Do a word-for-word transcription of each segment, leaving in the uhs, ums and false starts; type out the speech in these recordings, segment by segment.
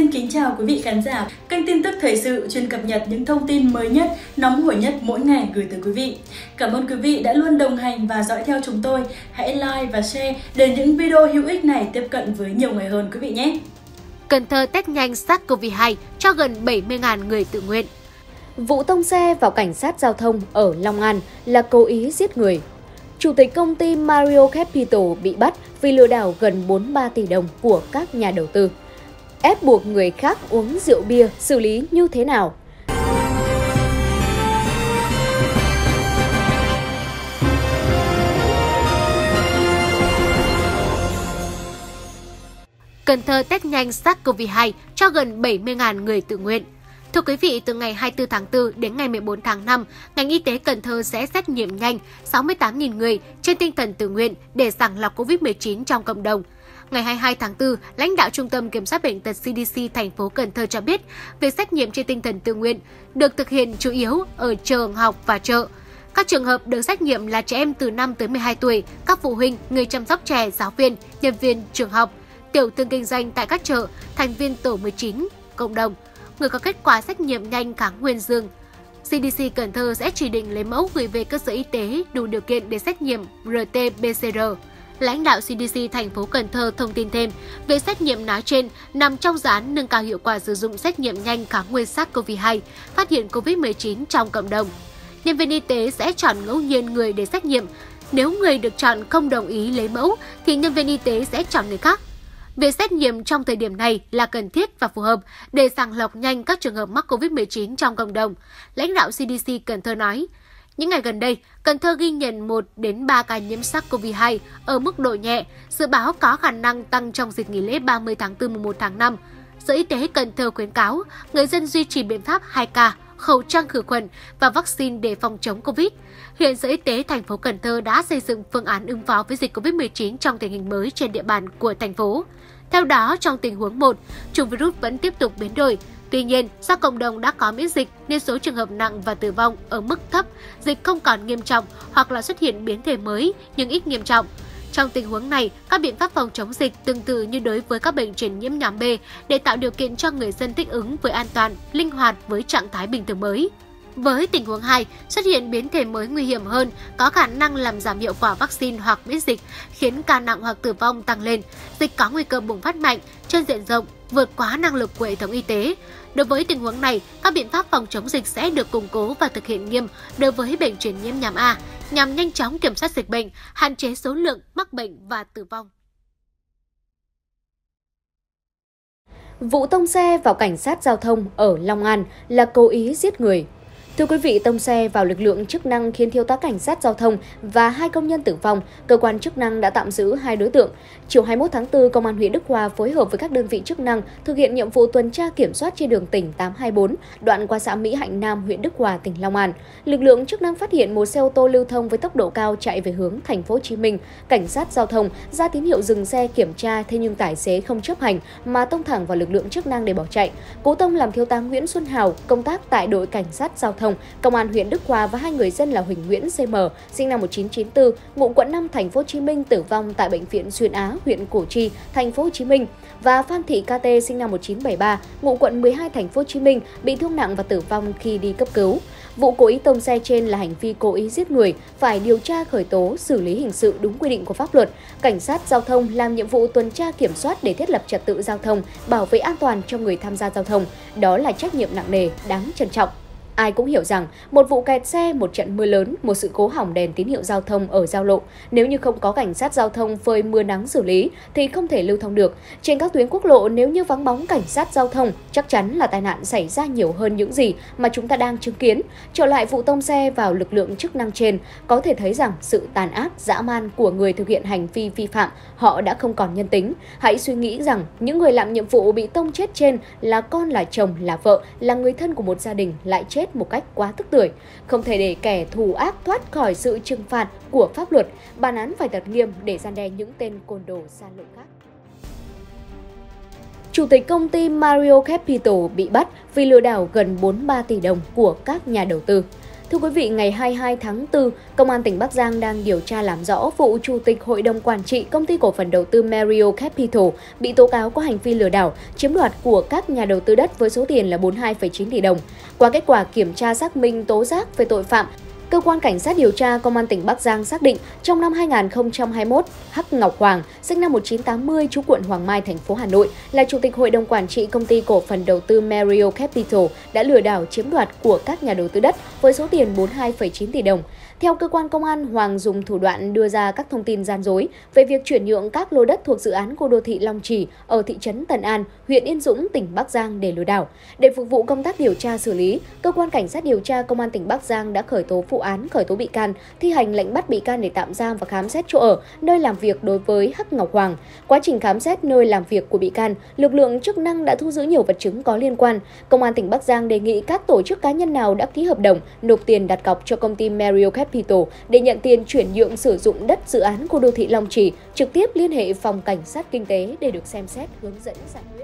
Xin kính chào quý vị khán giả, kênh tin tức thời sự chuyên cập nhật những thông tin mới nhất, nóng hổi nhất mỗi ngày gửi tới quý vị. Cảm ơn quý vị đã luôn đồng hành và dõi theo chúng tôi. Hãy like và share để những video hữu ích này tiếp cận với nhiều người hơn quý vị nhé. Cần Thơ test nhanh SARS-xê o vê hai cho gần bảy mươi nghìn người tự nguyện. Vụ tông xe vào cảnh sát giao thông ở Long An là cố ý giết người. Chủ tịch công ty Mario Capital bị bắt vì lừa đảo gần bốn mươi ba tỷ đồng của các nhà đầu tư. Ép buộc người khác uống rượu bia xử lý như thế nào? Cần Thơ test nhanh SARS-xê o vê hai cho gần bảy mươi nghìn người tự nguyện. Thưa quý vị, từ ngày hai mươi tư tháng tư đến ngày mười bốn tháng năm, ngành y tế Cần Thơ sẽ xét nghiệm nhanh sáu mươi tám nghìn người trên tinh thần tự nguyện để sàng lọc covid mười chín trong cộng đồng. Ngày hai mươi hai tháng tư, lãnh đạo Trung tâm Kiểm soát Bệnh tật xê đê xê thành phố Cần Thơ cho biết, việc xét nghiệm trên tinh thần tự nguyện được thực hiện chủ yếu ở trường học và chợ. Các trường hợp được xét nghiệm là trẻ em từ năm tới mười hai tuổi, các phụ huynh, người chăm sóc trẻ, giáo viên, nhân viên trường học, tiểu thương kinh doanh tại các chợ, thành viên tổ mười chín, cộng đồng, người có kết quả xét nghiệm nhanh kháng nguyên dương. xê đê xê Cần Thơ sẽ chỉ định lấy mẫu gửi về cơ sở y tế đủ điều kiện để xét nghiệm rờ tê pê xê rờ. Lãnh đạo xê đê xê thành phố Cần Thơ thông tin thêm, việc xét nghiệm nói trên nằm trong dự án nâng cao hiệu quả sử dụng xét nghiệm nhanh kháng nguyên SARS-xê o vê hai, phát hiện covid mười chín trong cộng đồng. Nhân viên y tế sẽ chọn ngẫu nhiên người để xét nghiệm. Nếu người được chọn không đồng ý lấy mẫu, thì nhân viên y tế sẽ chọn người khác. Việc xét nghiệm trong thời điểm này là cần thiết và phù hợp để sàng lọc nhanh các trường hợp mắc covid mười chín trong cộng đồng. Lãnh đạo xê đê xê Cần Thơ nói, những ngày gần đây, Cần Thơ ghi nhận một đến ba ca nhiễm SARS-xê o vê hai ở mức độ nhẹ, dự báo có khả năng tăng trong dịp nghỉ lễ ba mươi tháng tư mùng một tháng năm. Sở Y tế Cần Thơ khuyến cáo người dân duy trì biện pháp hai K, khẩu trang khử khuẩn và vaccine để phòng chống Covid. Hiện Sở Y tế thành phố Cần Thơ đã xây dựng phương án ứng phó với dịch covid mười chín trong tình hình mới trên địa bàn của thành phố. Theo đó, trong tình huống một, chủng virus vẫn tiếp tục biến đổi. Tuy nhiên, do cộng đồng đã có miễn dịch nên số trường hợp nặng và tử vong ở mức thấp, dịch không còn nghiêm trọng hoặc là xuất hiện biến thể mới nhưng ít nghiêm trọng. Trong tình huống này, các biện pháp phòng chống dịch tương tự như đối với các bệnh truyền nhiễm nhóm B để tạo điều kiện cho người dân thích ứng với an toàn, linh hoạt với trạng thái bình thường mới. Với tình huống hai, xuất hiện biến thể mới nguy hiểm hơn, có khả năng làm giảm hiệu quả vaccine hoặc miễn dịch, khiến ca nặng hoặc tử vong tăng lên, dịch có nguy cơ bùng phát mạnh, trên diện rộng, vượt quá năng lực của hệ thống y tế. Đối với tình huống này, các biện pháp phòng chống dịch sẽ được củng cố và thực hiện nghiêm đối với bệnh truyền nhiễm nhóm A, nhằm nhanh chóng kiểm soát dịch bệnh, hạn chế số lượng mắc bệnh và tử vong. Vụ tông xe vào cảnh sát giao thông ở Long An là cố ý giết người. Thưa quý vị, tông xe vào lực lượng chức năng khiến thiếu tá cảnh sát giao thông và hai công nhân tử vong. Cơ quan chức năng đã tạm giữ hai đối tượng. Chiều hai mươi mốt tháng tư, Công an huyện Đức Hòa phối hợp với các đơn vị chức năng thực hiện nhiệm vụ tuần tra kiểm soát trên đường tỉnh tám hai bốn, đoạn qua xã Mỹ Hạnh Nam, huyện Đức Hòa, tỉnh Long An. Lực lượng chức năng phát hiện một xe ô tô lưu thông với tốc độ cao chạy về hướng thành phố Hồ Chí Minh. Cảnh sát giao thông ra tín hiệu dừng xe kiểm tra, thế nhưng tài xế không chấp hành mà tông thẳng vào lực lượng chức năng để bỏ chạy. Cú tông làm thiếu tá Nguyễn Xuân Hào, công tác tại đội cảnh sát giao thông Công an huyện Đức Hòa và hai người dân là Huỳnh Nguyễn xê em, sinh năm một nghìn chín trăm chín mươi tư, ngụ quận năm thành phố Hồ Chí Minh tử vong tại bệnh viện Xuyên Á, huyện Củ Chi, thành phố Hồ Chí Minh, và Phan Thị ca tê sinh năm một nghìn chín trăm bảy mươi ba, ngụ quận mười hai thành phố Hồ Chí Minh, bị thương nặng và tử vong khi đi cấp cứu. Vụ cố ý tông xe trên là hành vi cố ý giết người, phải điều tra khởi tố, xử lý hình sự đúng quy định của pháp luật. Cảnh sát giao thông làm nhiệm vụ tuần tra kiểm soát để thiết lập trật tự giao thông, bảo vệ an toàn cho người tham gia giao thông. Đó là trách nhiệm nặng nề, đáng trân trọng. Ai cũng hiểu rằng, một vụ kẹt xe, một trận mưa lớn, một sự cố hỏng đèn tín hiệu giao thông ở giao lộ, nếu như không có cảnh sát giao thông phơi mưa nắng xử lý thì không thể lưu thông được. Trên các tuyến quốc lộ, nếu như vắng bóng cảnh sát giao thông, chắc chắn là tai nạn xảy ra nhiều hơn những gì mà chúng ta đang chứng kiến. Trở lại vụ tông xe vào lực lượng chức năng trên, có thể thấy rằng sự tàn ác, dã man của người thực hiện hành vi vi phạm, họ đã không còn nhân tính. Hãy suy nghĩ rằng, những người làm nhiệm vụ bị tông chết trên là con, là chồng, là vợ, là người thân của một gia đình lại chết một cách quá tức tưởi. Không thể để kẻ thù ác thoát khỏi sự trừng phạt của pháp luật, bản án phải thật nghiêm để răn đe những tên côn đồ xa lộ khác. Chủ tịch công ty Mario Capital bị bắt vì lừa đảo gần bốn mươi ba tỷ đồng của các nhà đầu tư. Thưa quý vị, ngày hai mươi hai tháng tư, Công an tỉnh Bắc Giang đang điều tra làm rõ vụ Chủ tịch Hội đồng Quản trị Công ty Cổ phần Đầu tư Mario Capital bị tố cáo có hành vi lừa đảo, chiếm đoạt của các nhà đầu tư đất với số tiền là bốn mươi hai phẩy chín tỷ đồng. Qua kết quả kiểm tra xác minh tố giác về tội phạm, Cơ quan Cảnh sát điều tra Công an tỉnh Bắc Giang xác định trong năm hai nghìn không trăm hai mươi mốt, Hắc Ngọc Hoàng, sinh năm một nghìn chín trăm tám mươi, trú quận Hoàng Mai, thành phố Hà Nội, là Chủ tịch Hội đồng Quản trị Công ty Cổ phần Đầu tư Mario Capital đã lừa đảo chiếm đoạt của các nhà đầu tư đất với số tiền bốn mươi hai phẩy chín tỷ đồng. Theo cơ quan công an, Hoàng dùng thủ đoạn đưa ra các thông tin gian dối về việc chuyển nhượng các lô đất thuộc dự án khu đô thị Long Trì ở thị trấn Tân An, huyện Yên Dũng, tỉnh Bắc Giang để lừa đảo. Để phục vụ công tác điều tra xử lý, Cơ quan Cảnh sát điều tra Công an tỉnh Bắc Giang đã khởi tố vụ án, khởi tố bị can, thi hành lệnh bắt bị can để tạm giam và khám xét chỗ ở, nơi làm việc đối với Hắc Ngọc Hoàng. Quá trình khám xét nơi làm việc của bị can, lực lượng chức năng đã thu giữ nhiều vật chứng có liên quan. Công an tỉnh Bắc Giang đề nghị các tổ chức cá nhân nào đã ký hợp đồng, nộp tiền đặt cọc cho công ty Mario Capital để nhận tiền chuyển nhượng sử dụng đất dự án khu đô thị Long Trì, trực tiếp liên hệ phòng cảnh sát kinh tế để được xem xét, hướng dẫn giải quyết.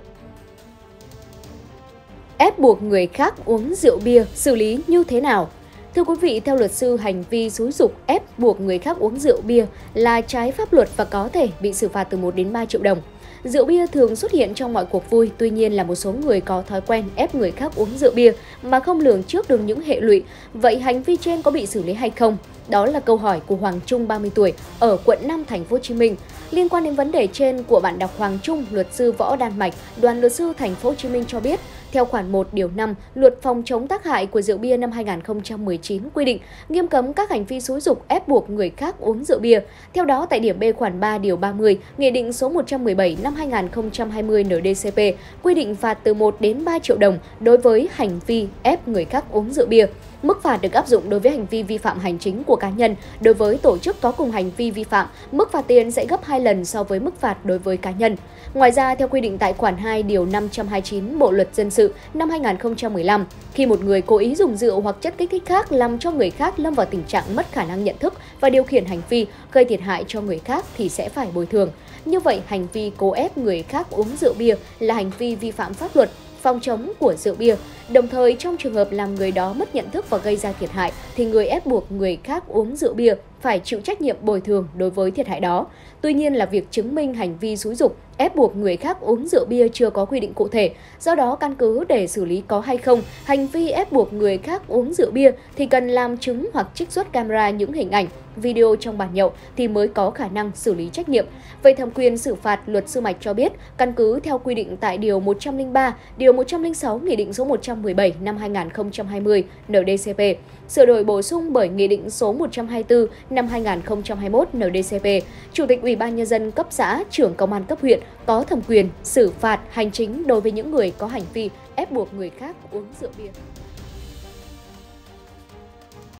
Ép buộc người khác uống rượu bia, xử lý như thế nào? Thưa quý vị, theo luật sư, hành vi xúi giục ép buộc người khác uống rượu bia là trái pháp luật và có thể bị xử phạt từ một đến ba triệu đồng. Rượu bia thường xuất hiện trong mọi cuộc vui, tuy nhiên là một số người có thói quen ép người khác uống rượu bia mà không lường trước được những hệ lụy. Vậy hành vi trên có bị xử lý hay không? Đó là câu hỏi của Hoàng Trung, ba mươi tuổi, ở quận năm, thành phố Hồ Chí Minh. Liên quan đến vấn đề trên của bạn đọc Hoàng Trung, luật sư Võ Đan Mạch, đoàn luật sư thành phố Hồ Chí Minh cho biết, theo khoản một điều năm, Luật phòng chống tác hại của rượu bia năm hai nghìn không trăm mười chín quy định nghiêm cấm các hành vi xúi giục ép buộc người khác uống rượu bia. Theo đó, tại điểm B khoản ba điều ba mươi, Nghị định số một trăm mười bảy năm hai nghìn không trăm hai mươi N D C P quy định phạt từ một đến ba triệu đồng đối với hành vi ép người khác uống rượu bia. Mức phạt được áp dụng đối với hành vi vi phạm hành chính của cá nhân. Đối với tổ chức có cùng hành vi vi phạm, mức phạt tiền sẽ gấp hai lần so với mức phạt đối với cá nhân. Ngoài ra, theo quy định tại khoản hai điều năm trăm hai mươi chín Bộ Luật Dân sự năm hai nghìn không trăm mười lăm, khi một người cố ý dùng rượu hoặc chất kích thích khác làm cho người khác lâm vào tình trạng mất khả năng nhận thức và điều khiển hành vi gây thiệt hại cho người khác thì sẽ phải bồi thường. Như vậy, hành vi cố ép người khác uống rượu bia là hành vi vi phạm pháp luật phòng chống của rượu bia. Đồng thời, trong trường hợp làm người đó mất nhận thức và gây ra thiệt hại, thì người ép buộc người khác uống rượu bia phải chịu trách nhiệm bồi thường đối với thiệt hại đó. Tuy nhiên là việc chứng minh hành vi xúi giục, ép buộc người khác uống rượu bia chưa có quy định cụ thể. Do đó, căn cứ để xử lý có hay không hành vi ép buộc người khác uống rượu bia thì cần làm chứng hoặc trích xuất camera những hình ảnh, video trong bàn nhậu thì mới có khả năng xử lý trách nhiệm. Về thẩm quyền xử phạt, luật sư Mạch cho biết, căn cứ theo quy định tại điều một trăm lẻ ba, điều một trăm lẻ sáu Nghị định số một trăm mười bảy năm hai nghìn không trăm hai mươi N D C P, sửa đổi bổ sung bởi Nghị định số một trăm hai mươi tư năm hai nghìn không trăm hai mươi mốt N D C P, Chủ tịch Ủy ban Nhân dân cấp xã, trưởng công an cấp huyện có thẩm quyền xử phạt hành chính đối với những người có hành vi ép buộc người khác uống rượu bia.